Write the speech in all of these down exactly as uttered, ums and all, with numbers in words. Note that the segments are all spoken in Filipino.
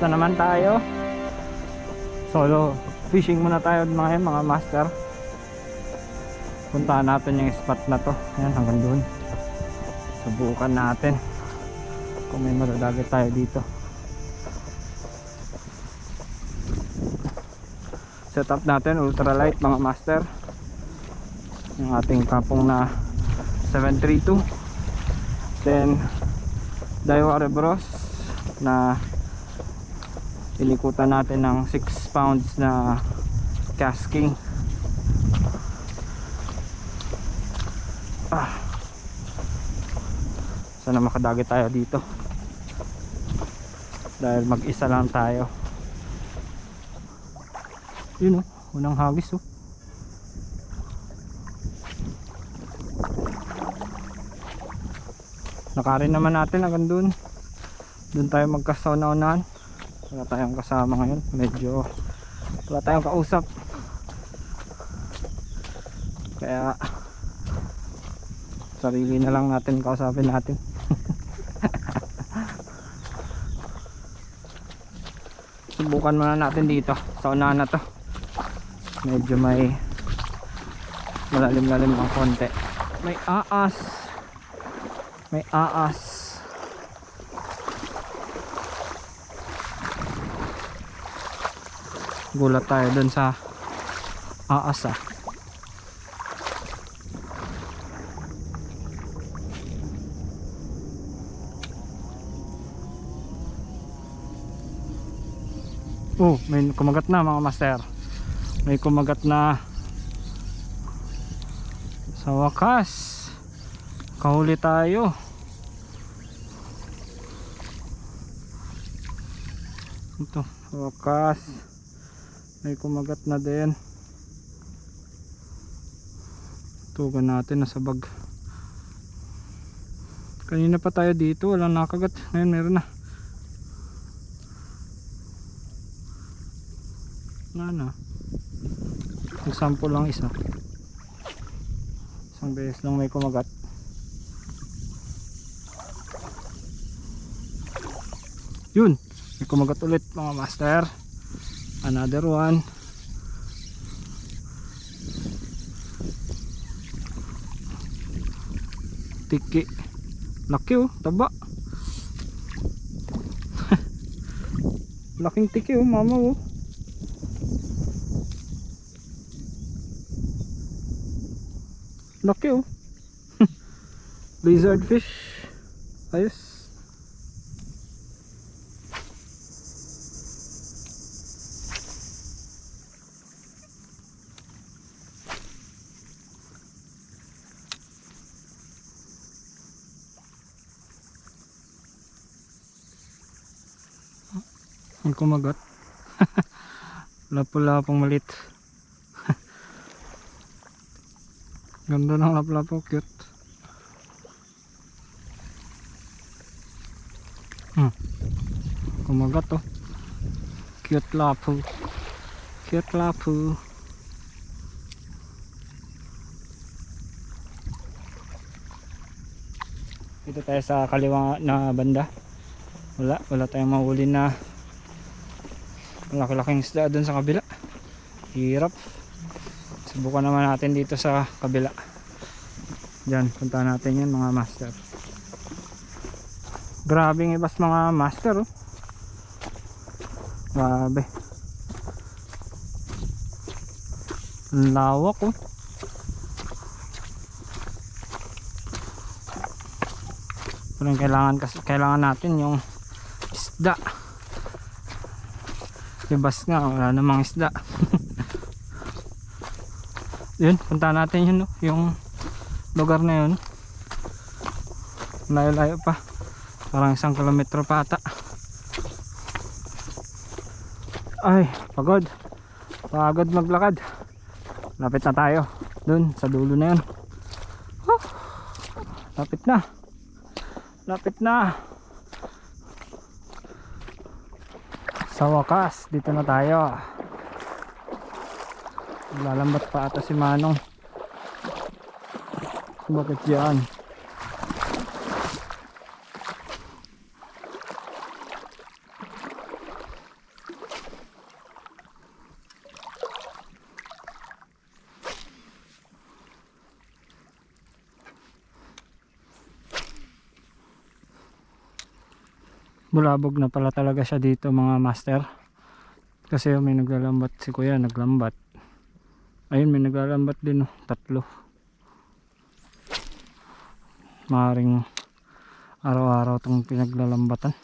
na naman tayo. Solo fishing muna tayo mga mga master. Puntahan natin yung spot na to. Ayan, hanggang doon. Subukan natin kung may madadagat tayo dito. Set up natin ultralight mga master, yung ating kapong na seven three two. Then Daiwa Rebros na ilikutan natin ng six pounds na casking. Ah, sana makadagat tayo dito dahil mag-isa lang tayo. Yun oh, unang hagis oh. Nakarin naman natin hanggang dun. Dun tayo magkasauna-unahan. Wala tayong kasama ngayon. Medyo wala tayong kausap. Kaya sarili na lang natin kausapin natin. Subukan muna natin dito sa unahan na to. Medyo may malalim-lalim ang konti. May aas. May aas. Gulat tayo dun sa aas ah. Oh, may kumagat na mga master. May kumagat na. Sa wakas kahuli tayo. Ito, sa wakas may kumagat na din. Tugan natin, nasa bag. Kanina pa tayo dito, walang nakagat. Ngayon meron na. Na na. Example lang isa. Isang beses lang may kumagat. Yun, may kumagat ulit mga master. Another one. Tiki. Laki oh, taba. Laking tiki oh, mama oh. Laki oh. Lizard fish. Ayos. Ang kumagat. Lapu-lapong malit. Ganda ng lapu-lapo, cute. Hmm. Kumagat oh. Cute lapu. Cute lapu. Dito tayo sa kaliwa na banda. Wala, wala tayong mahuli na malaki-laking isda dun sa kabila. Hirap. Subukan naman natin dito sa kabila. Diyan, punta natin yan mga master. Grabing ibas mga master oh. Grabe. Ang lawak oh. Pero kailangan, kasi, kailangan natin yung isda. Ibas nga, wala namang isda. Yun, punta natin yun no? Yung lugar na yun. Layo-layo pa. Parang isang kilometro pa ata. Ay, pagod. Pagod maglakad. Lapit na tayo. Dun, sa dulo na yun. Oh, lapit na. Lapit na. Sa wakas, dito na tayo. Lalambat pa ata si Manong. Bakit dyan? bulabog na pala talaga siya dito mga master. Kasi may naglalambat si kuya, naglambat. Ayun, may naglalambat din, oh, tatlo. Maring araw-araw itong pinaglalambatan.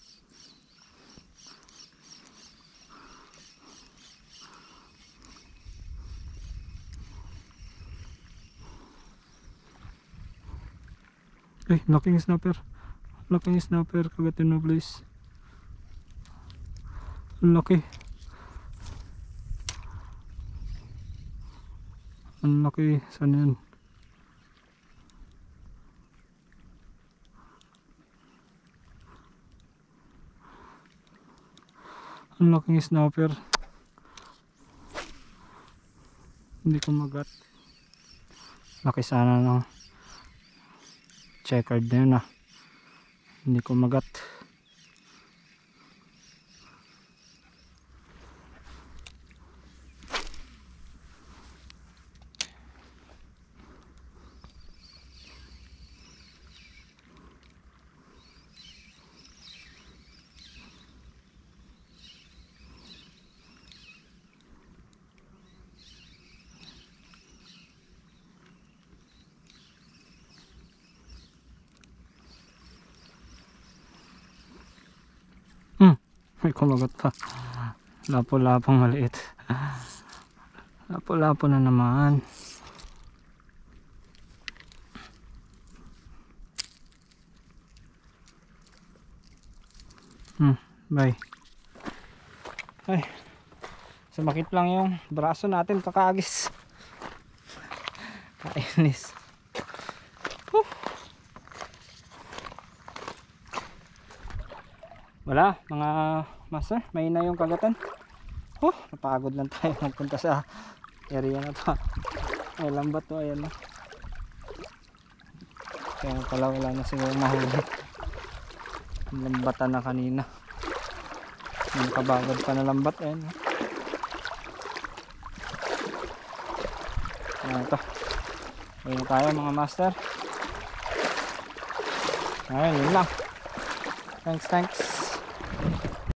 Ay, laking snapper. Laking snapper, kagatin na please. Laki. Ang laki. Saan yan? Ang laking snapper. Hindi ko magat. Laki sana ng checkered na yun, ah. Hindi ko magat. May kumagat pa. Lapo-lapong maliit. Lapo-lapo na naman. Hmm, bye. Ay, sumakit lang yung braso natin kakaagis. Kainis. Whew. Wala mga master, may na yung kagatan. Oh, napagod lang tayo magpunta sa area na to. Ay, lambat to, ayan na. Kaya pala wala na siguro mahuli. Lambatan na kanina. Yung kabagod pa na lambat, ayan. Ayan to. Ayan tayo mga master. Ayan, yun lang. Thanks, thanks.